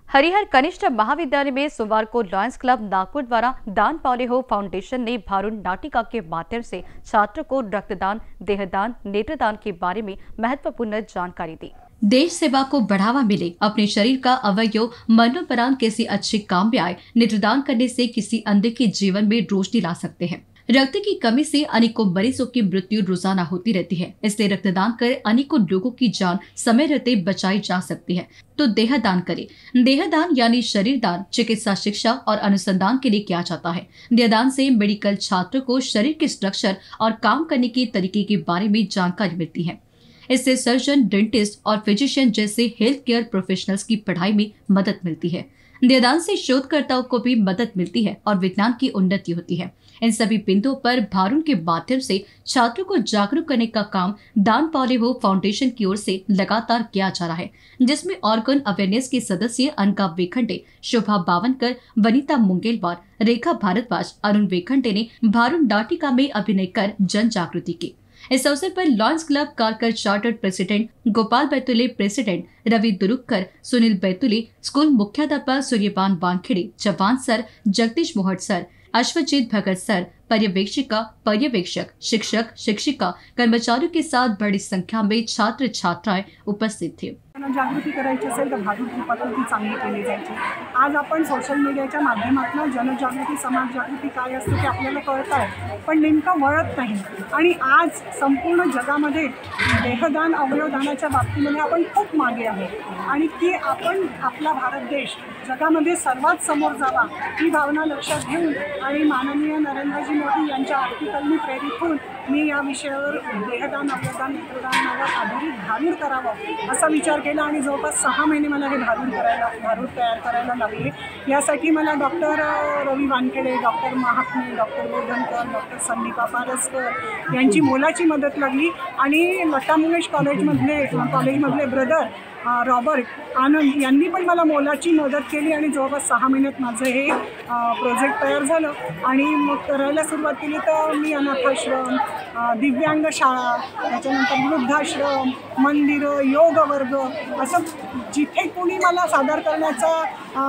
हरिहर कनिष्ठ महाविद्यालय में सोमवार को लॉयंस क्लब नागपुर द्वारा दान पावले हो फाउंडेशन ने भारूण नाटिका के माध्यम से छात्रों को रक्तदान, देहदान, नेत्रदान के बारे में महत्वपूर्ण जानकारी दी। देश सेवा को बढ़ावा मिले, अपने शरीर का अवयव मरणोपरांत किसी अच्छे काम में आए, नेत्रदान करने से किसी अंधे के जीवन में रोशनी ला सकते हैं। रक्त की कमी से अनेकों मरीजों की मृत्यु रोजाना होती रहती है, इसलिए रक्तदान कर अनेकों लोगों की जान समय रहते बचाई जा सकती है। तो देहदान करें। देहदान यानी शरीर दान चिकित्सा शिक्षा और अनुसंधान के लिए किया जाता है। देहदान से मेडिकल छात्रों को शरीर के स्ट्रक्चर और काम करने के तरीके के बारे में जानकारी मिलती है। इससे सर्जन, डेंटिस्ट और फिजिशियन जैसे हेल्थ केयर प्रोफेशनल्स की पढ़ाई में मदद मिलती है। देहदान से शोधकर्ताओं को भी मदद मिलती है और विज्ञान की उन्नति होती है। इन सभी बिंदुओं पर भारूण के माध्यम से छात्रों को जागरूक करने का काम दान पावले हो फाउंडेशन की ओर से लगातार किया जा रहा है, जिसमें ऑर्गन अवेयरनेस के सदस्य अनका वेखंडे, शोभा बावनकर, वनिता मुंगेलवार, रेखा भारद्वाज, अरुण वेखंडे ने भारूण नाटिका में अभिनय कर जन जागृति की। इस अवसर पर Lions Club Karkar chartered president Gopal Baitule, president Ravi Durukkar, Sunil Baitule, school मुख्याध्यापक Suryapan Wankhede, Jawan sir, Jagdish Mohat sir, Ashwajit Bhagat sir, पर्यवेक्षिका, पर्यवेक्षक, शिक्षक, शिक्षिका, कर्मचारियों के साथ बड़ी संख्या में छात्र छात्राएं उपस्थित थे। जनजागृती करायची असेल तर भारूण पद्धती चांगली केली जायची। आज आपण सोशल मीडियाच्या माध्यमातून जनजागृती, समाज जागृती काय असते ते आपल्याला कळत आहे, पण नेमकं वळत नाही। आणि आज संपूर्ण जगामध्ये देहदान, अवयवदानाच्या बाबतीमध्ये आपण खूप मागे आहोत आणि ती आपण आपला भारत देश जगामध्ये सर्वात समोर जावा ही भावना लक्षात घेऊन आणि माननीय नरेंद्रजी मोदी यांच्या आर्टिकलनी प्रेरित होऊन मी या विषयावर देहदान, अवयवदान, नेत्रदानावर आधारित भारूड करावं असा विचार केला आणि जवळपास 6 महिने मला हे भारूड तयार करायला लागले। यासाठी मला doctor Ravi Wankhede, doctor Mahatme, doctor Bodhankar, doctor Sandeepa Paraskar यांची मोलाची मदत लागली आणि लता मंगेश कॉलेजमधले ब्रदर रॉबर्ट आनंद यांनी पण मला मोलाची मदत केली आणि जवळपास 6 महिन्यात माझं हे प्रोजेक्ट तयार झालं। आणि मग करायला सुरुवात केली तर मी अनाथाश्रम, दिव्यांग शाळा, त्याच्यानंतर वृद्धाश्रम, मंदिरं, योग वर्ग असं जिथे कोणी मला सादर करण्याचा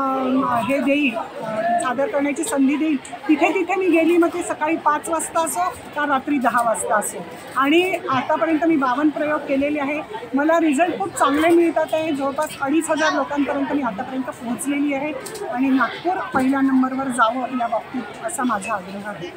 सादर करण्याची संधी देईल तिथे मी गेली। मग ते सकाळी 5 वाजता असो का रात्री 10 वाजता असो। आणि आतापर्यंत मी 52 प्रयोग केलेले आहे। मला रिझल्ट खूप चांगले मिळतात आहे। जवळपास 2,500 लोकांपर्यंत मी आतापर्यंत पोहोचलेली आहे आणि नागपूर पहिल्या नंबरवर जावं या बाबतीत असा माझा आग्रह आहे।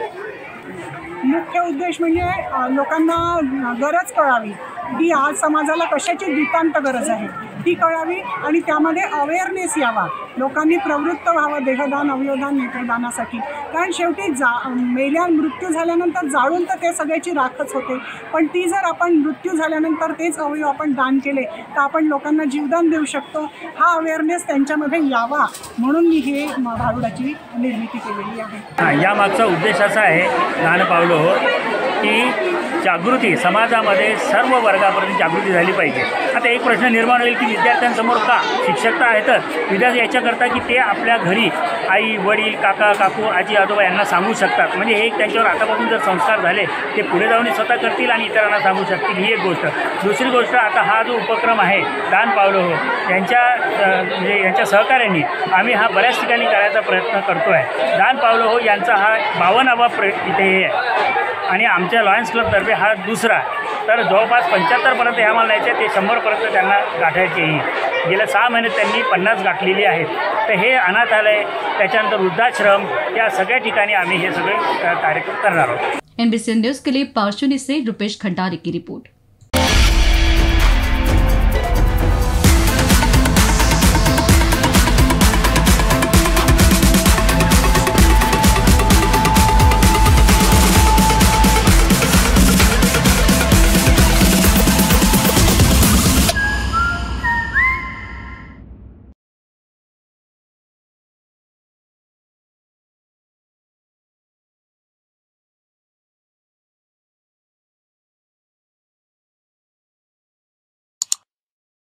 मुख्य उद्देश म्हणजे लोकांना गरज कळावी की आज समाजाला कशाची नितांत गरज आहे ती कळावी आणि त्यामध्ये अवेअरनेस यावा, लोकांनी प्रवृत्त व्हावं देहदान, अवयवदान, नेत्रदानासाठी। कारण शेवटी मृत्यू झाल्यानंतर जाळून तर ते सगळ्याची राखच होते, पण ती जर आपण मृत्यू झाल्यानंतर तेच अवयव आपण दान केले तर आपण लोकांना जीवदान देऊ शकतो। हा अवेअरनेस त्यांच्यामध्ये यावा म्हणून मी हे भारूडाची निर्मिती केलेली आहे। यामागचा उद्देश असा आहे दान पावलं हो की जागृती समाजामध्ये सर्व वर्गापर्यंत जागृती झाली पाहिजे। आता एक प्रश्न निर्माण होईल की विद्यार्थ्यांसमोर का शिक्षक तर आहेतच, विद्यार्थी याच्याकरता की ते आपल्या घरी आई वडील, काका काकू, आजी आजोबा यांना सांगू शकतात, म्हणजे हे एक त्यांच्यावर आतापासून जर संस्कार झाले ते पुढे जाऊन स्वतः करतील आणि इतरांना सांगू शकतील, ही एक गोष्ट। दुसरी गोष्ट, आता हा जो उपक्रम आहे दान पावलं हो यांच्या सहकार्याने आम्ही हा बऱ्याच ठिकाणी करायचा प्रयत्न करतो आहे। दान पावलं हो यांचा हा 52वा इथे हे आहे आणि आमच्या लॉयन्स क्लबतर्फे हा दुसरा। तर जवळपास 75पर्यंत हे आम्हाला न्यायचे, ते 100पर्यंत त्यांना गाठायचेही। गेल्या 6 महिन्यात त्यांनी 50 गाठलेली आहेत। तर हे अनाथालय, त्याच्यानंतर वृद्धाश्रम, या सगळ्या ठिकाणी आम्ही हे सगळे कार्यक्रम करणार आहोत। NBC न्यूज़ के लिए पार्श्वनी से रुपेश खंडारी की रिपोर्ट।